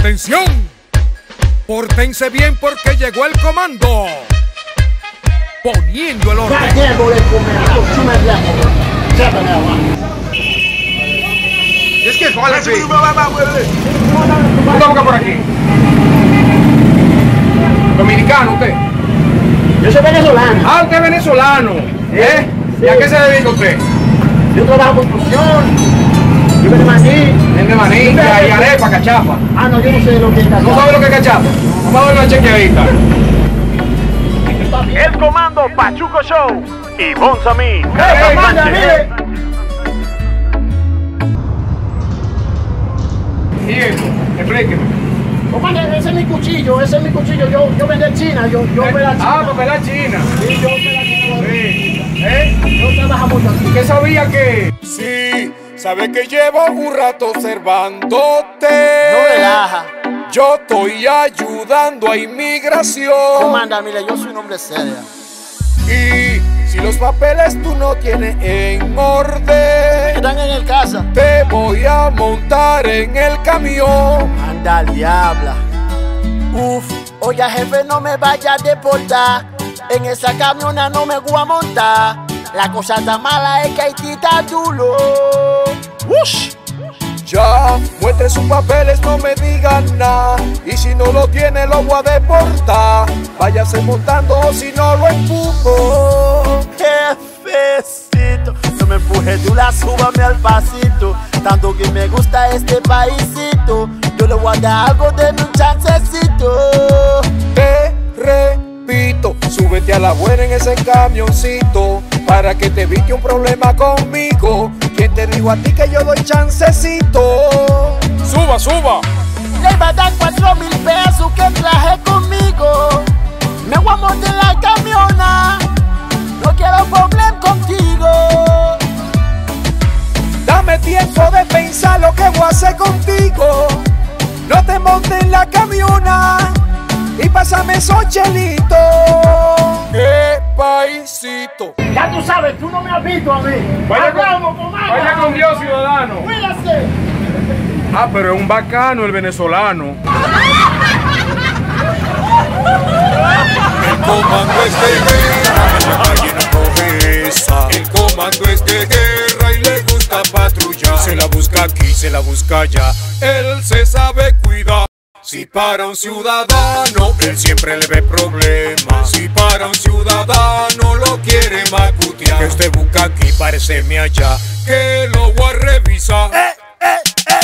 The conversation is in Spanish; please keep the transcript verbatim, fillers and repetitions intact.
Atención, pórtense bien porque llegó el comando. Poniendo el orden. Es que ¿cuál es? ¿Cómo por aquí? ¿Dominicano usted? Yo soy venezolano. Ah, usted es venezolano. ¿Eh? ¿Y a qué se dedica usted? Yo trabajo en construcción. Yo vengo de Maní. En de Maní, y arepa, cachapa. Ah, no, yo no sé lo que es cachapa. ¿No sabe lo que es cachapa? Vamos a ver una chequeadita. El comando Pachuco Show y Bonzamí. ¡Eh, hey, manda, mire! ¿Y eso? Explíqueme. Comandante, ese es mi cuchillo, ese es mi cuchillo. Yo, yo vendí en China, yo, yo eh, la China. Ah, pues la China. Sí, yo la China. Sí. ¿Eh? Yo trabajo mucho aquí. ¿Qué sabía que? Sí, sabe que llevo un rato observándote. No relaja. Yo estoy ayudando a inmigración. Comanda, mire, yo soy un hombre serio. Y si los papeles tú no tienes en orden, Están en el casa. te voy a montar en el camión. Anda al diabla. Uf, oye jefe, no me vaya a deportar. En esa camiona no me voy a montar. La cosa tan mala es que Haití está duro. Ush. Ya, muestre sus papeles, no me digan nada. Y si no lo tiene, lo voy a deportar. Váyase montando o si no lo empujo. Jefecito, no me empuje, tú la súbame al pasito. Tanto que me gusta este paisito. Yo le voy a dar algo de mi chancecito. Te repito, súbete a la buena en ese camioncito, para que te evite un problema conmigo. ¿Quién te dijo a ti que yo doy chancecito? Suba, suba. Le va a dar cuatro mil pesos que traje conmigo. Me voy a montar en la camiona. No quiero problema contigo. Dame tiempo de pensar lo que voy a hacer contigo. No te montes en la camiona y pásame esos chelitos. ¡Qué paisito! Ya tú sabes, tú no me has visto a mí. Vaya con, Hablamos, comanda. vaya con Dios, ciudadano. Cuídate. Ah, pero es un bacano el venezolano. El comando es de guerra, la llena profesa. El comando es de guerra y le gusta patrullar. Se la busca aquí, se la busca allá. Él se sabe cuidar. Si para un ciudadano, él siempre le ve problemas. Si para un ciudadano lo quiere macutear, que usted busca aquí, pareceme allá, que lo voy a revisar. Eh, eh, eh.